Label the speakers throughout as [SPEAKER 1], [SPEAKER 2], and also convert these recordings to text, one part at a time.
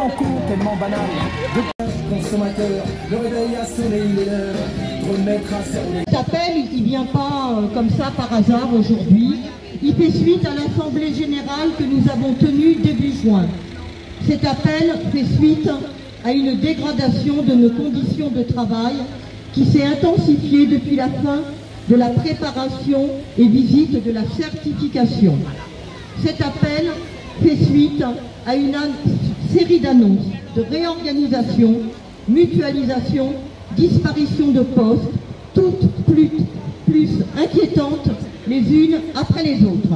[SPEAKER 1] tellement con, tellement banal. De consommateur, le réveil a sonné, il est l'heure de remettre à cerner.
[SPEAKER 2] Cet appel, il ne vient pas comme ça par hasard aujourd'hui. Il fait suite à l'Assemblée Générale que nous avons tenue début juin. Cet appel fait suite à une dégradation de nos conditions de travail qui s'est intensifiée depuis la fin de la préparation et visite de la certification. Cet appel fait suite à une série d'annonces de réorganisation, mutualisation, disparition de postes, toutes plus inquiétantes les unes après les autres.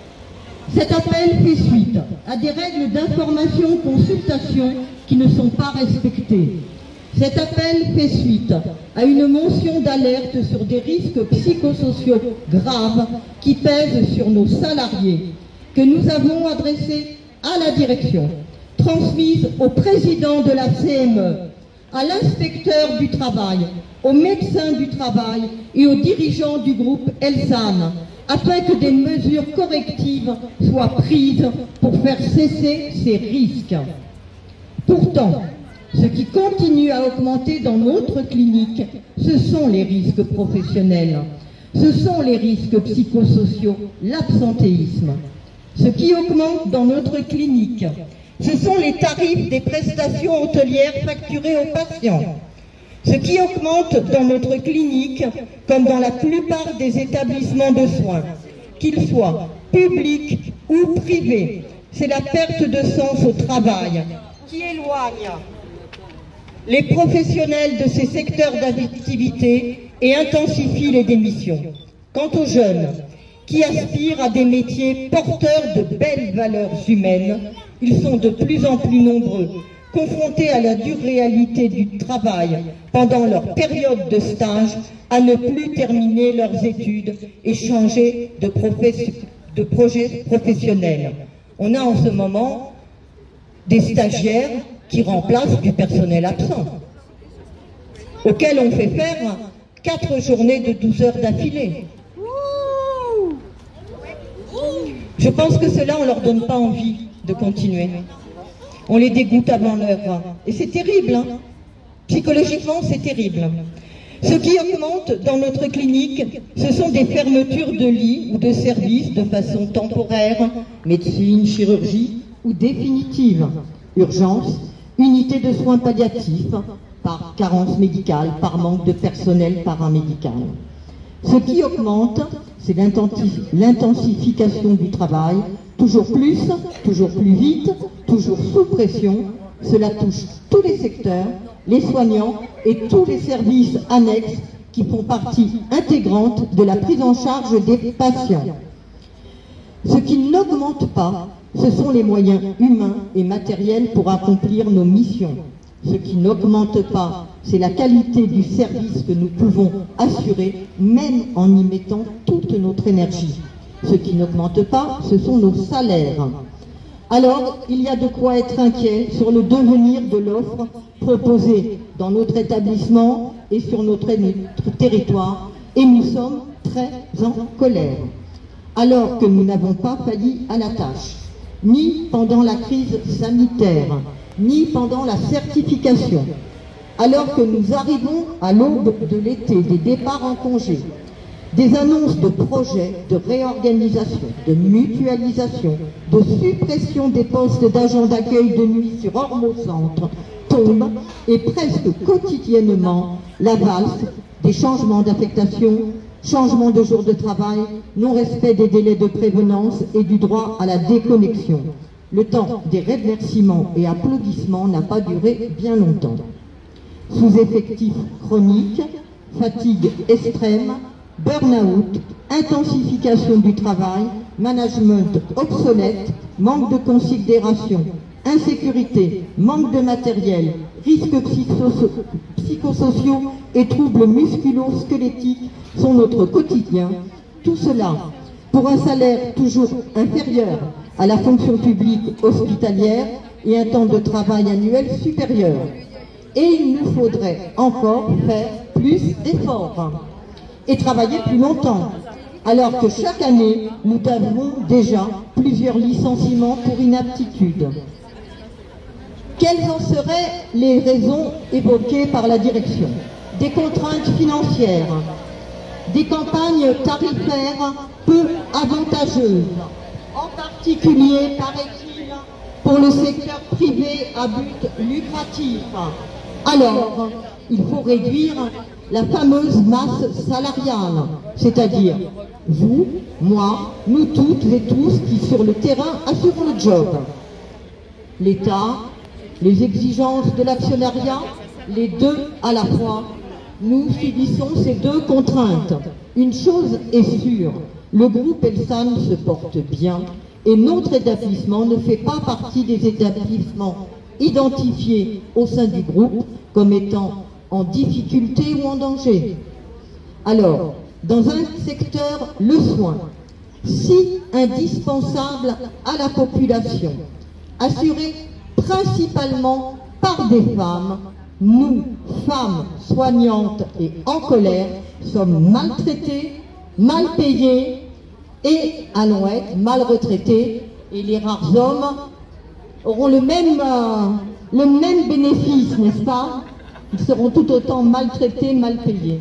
[SPEAKER 2] Cet appel fait suite à des règles d'information-consultation qui ne sont pas respectées. Cet appel fait suite à une mention d'alerte sur des risques psychosociaux graves qui pèsent sur nos salariés, que nous avons adressée à la direction, transmise au président de la CME, à l'inspecteur du travail, aux médecins du travail et aux dirigeants du groupe Elsan, afin que des mesures correctives soient prises pour faire cesser ces risques. Pourtant, ce qui continue à augmenter dans notre clinique, ce sont les risques professionnels, ce sont les risques psychosociaux, l'absentéisme. Ce qui augmente dans notre clinique, ce sont les tarifs des prestations hôtelières facturées aux patients. Ce qui augmente dans notre clinique, comme dans la plupart des établissements de soins, qu'ils soient publics ou privés, c'est la perte de sens au travail qui éloigne les professionnels de ces secteurs d'activité et intensifie les démissions. Quant aux jeunes qui aspirent à des métiers porteurs de belles valeurs humaines, ils sont de plus en plus nombreux, confrontés à la dure réalité du travail pendant leur période de stage, à ne plus terminer leurs études et changer de projet professionnel. On a en ce moment des stagiaires qui remplacent du personnel absent, auquel on fait faire 4 journées de 12 heures d'affilée. Je pense que cela, on ne leur donne pas envie de continuer. On les dégoûte avant l'heure. Et c'est terrible, hein. Psychologiquement, c'est terrible. Ce qui augmente dans notre clinique, ce sont des fermetures de lits ou de services de façon temporaire, médecine, chirurgie ou définitive, urgence, unité de soins palliatifs, par carence médicale, par manque de personnel paramédical. Ce qui augmente, c'est l'intensification du travail, toujours plus vite, toujours sous pression. Cela touche tous les secteurs, les soignants et tous les services annexes qui font partie intégrante de la prise en charge des patients. Ce qui n'augmente pas, ce sont les moyens humains et matériels pour accomplir nos missions. Ce qui n'augmente pas, c'est la qualité du service que nous pouvons assurer, même en y mettant toute notre énergie. Ce qui n'augmente pas, ce sont nos salaires. Alors, il y a de quoi être inquiet sur le devenir de l'offre proposée dans notre établissement et sur notre territoire, et nous sommes très en colère. Alors que nous n'avons pas failli à la tâche, ni pendant la crise sanitaire, ni pendant la certification, alors que nous arrivons à l'aube de l'été, des départs en congé, des annonces de projets de réorganisation, de mutualisation, de suppression des postes d'agents d'accueil de nuit sur Ormeau-Centre tombent, et presque quotidiennement la valse des changements d'affectation, changement de jour de travail, non-respect des délais de prévenance et du droit à la déconnexion. Le temps des remerciements et applaudissements n'a pas duré bien longtemps. Sous-effectif chronique, fatigue extrême, burn-out, intensification du travail, management obsolète, manque de considération, insécurité, manque de matériel, risques psychosociaux et troubles musculo-squelettiques sont notre quotidien. Tout cela pour un salaire toujours inférieur à la fonction publique hospitalière et un temps de travail annuel supérieur. Et il nous faudrait encore faire plus d'efforts et travailler plus longtemps, alors que chaque année, nous avons déjà plusieurs licenciements pour inaptitude. Quelles en seraient les raisons évoquées par la direction? Des contraintes financières, des campagnes tarifaires peu avantageuses, en particulier, paraît-il, pour le secteur privé à but lucratif. Alors, il faut réduire la fameuse masse salariale, c'est-à-dire vous, moi, nous toutes et tous qui sur le terrain assurons le job. L'État, les exigences de l'actionnariat, les deux à la fois, nous subissons ces deux contraintes. Une chose est sûre, le groupe Elsan se porte bien et notre établissement ne fait pas partie des établissements identifiés au sein du groupe comme étant en difficulté ou en danger. Alors, dans un secteur, le soin, si indispensable à la population, assuré principalement par des femmes, nous, femmes soignantes et en colère, sommes maltraitées, mal payées et allons être mal retraités, et les rares hommes auront le même bénéfice, n'est-ce pas? Ils seront tout autant maltraités, mal payés.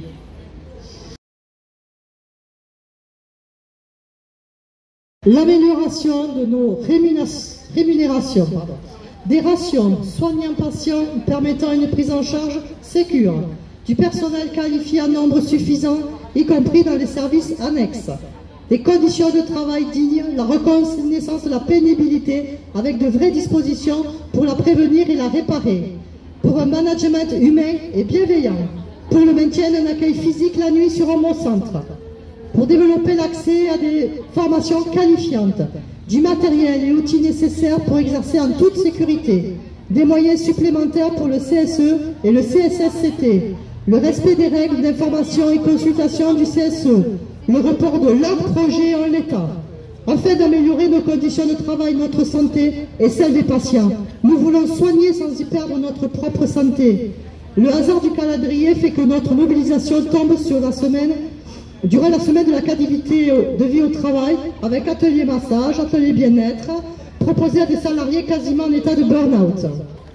[SPEAKER 3] L'amélioration de nos rémunérations, des rations soignants-patients permettant une prise en charge sécure, du personnel qualifié en nombre suffisant, y compris dans les services annexes, des conditions de travail dignes, la reconnaissance de la pénibilité avec de vraies dispositions pour la prévenir et la réparer, pour un management humain et bienveillant, pour le maintien d'un accueil physique la nuit sur un bon centre, pour développer l'accès à des formations qualifiantes, du matériel et outils nécessaires pour exercer en toute sécurité, des moyens supplémentaires pour le CSE et le CSSCT, le respect des règles d'information et consultation du CSE, le report de leurs projets en l'état, afin d'améliorer nos conditions de travail, notre santé et celle des patients. Nous voulons soigner sans y perdre notre propre santé. Le hasard du calendrier fait que notre mobilisation tombe sur la semaine, durant la semaine de la qualité de vie au travail, avec atelier massage, atelier bien-être, proposé à des salariés quasiment en état de burn-out.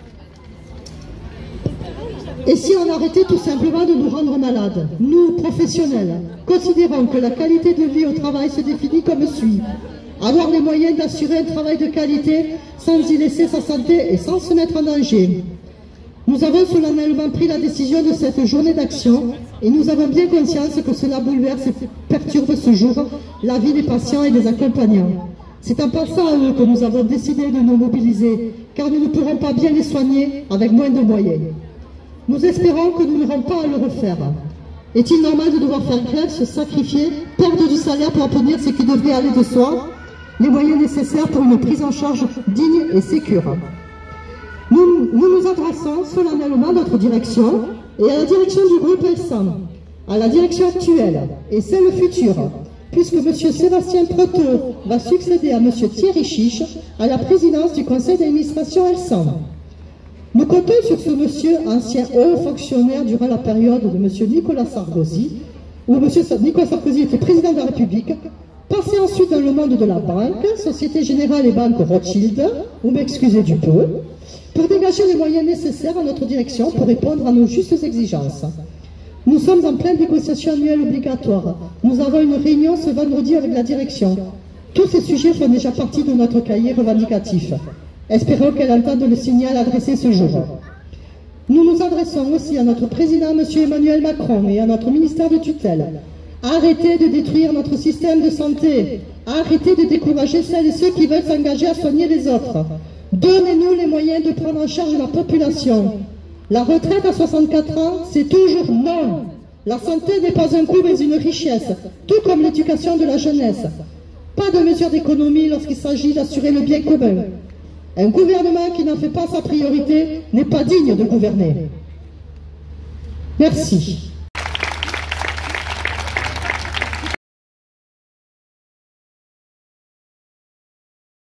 [SPEAKER 3] Et si on arrêtait tout simplement de nous rendre malades? Nous, professionnels, considérons que la qualité de vie au travail se définit comme suit. Avoir les moyens d'assurer un travail de qualité sans y laisser sa santé et sans se mettre en danger. Nous avons solennellement pris la décision de cette journée d'action et nous avons bien conscience que cela bouleverse et perturbe ce jour la vie des patients et des accompagnants. C'est en pensant à eux que nous avons décidé de nous mobiliser, car nous ne pourrons pas bien les soigner avec moins de moyens. Nous espérons que nous n'aurons pas à le refaire. Est-il normal de devoir faire grève, se sacrifier, perdre du salaire pour obtenir ce qui devrait aller de soi, les moyens nécessaires pour une prise en charge digne et sécure? Nous nous adressons solennellement à notre direction et à la direction du groupe Elsan, à la direction actuelle et celle future, puisque M. Sébastien Preteau va succéder à M. Thierry Chiche à la présidence du conseil d'administration Elsan. Nous comptons sur ce monsieur, ancien haut fonctionnaire durant la période de M. Nicolas Sarkozy, où M. Nicolas Sarkozy était président de la République, passé ensuite dans le monde de la banque, Société Générale et Banque Rothschild, vous m'excusez du peu, pour dégager les moyens nécessaires à notre direction pour répondre à nos justes exigences. Nous sommes en pleine négociation annuelle obligatoire. Nous avons une réunion ce vendredi avec la direction. Tous ces sujets font déjà partie de notre cahier revendicatif. Espérons qu'elle entende le signal adressé ce jour. Nous nous adressons aussi à notre président, M. Emmanuel Macron, et à notre ministère de tutelle. Arrêtez de détruire notre système de santé. Arrêtez de décourager celles et ceux qui veulent s'engager à soigner les autres. Donnez-nous les moyens de prendre en charge la population. La retraite à 64 ans, c'est toujours non. La santé n'est pas un coût mais une richesse, tout comme l'éducation de la jeunesse. Pas de mesures d'économie lorsqu'il s'agit d'assurer le bien commun. Un gouvernement qui n'en fait pas sa priorité n'est pas digne de gouverner. Merci.